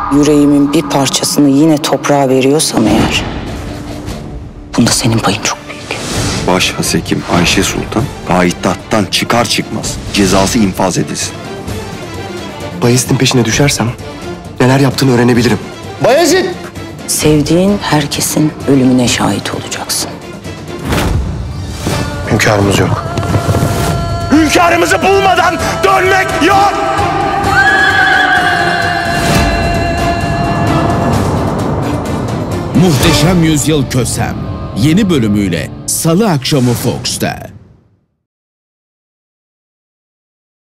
yüreğimin bir parçasını yine toprağa veriyorsam eğer, bunda senin payın çok büyük. Baş Hasekim Ayşe Sultan payitahttan çıkar çıkmaz cezası infaz edilsin. Bayezid'in peşine düşersem neler yaptığını öğrenebilirim. Bayezid! Sevdiğin herkesin ölümüne şahit olacaksın. Hünkârımız yok. Hünkârımızı bulmadan dönmek yok! Muhteşem Yüzyıl Kösem yeni bölümüyle Salı akşamı Fox'ta.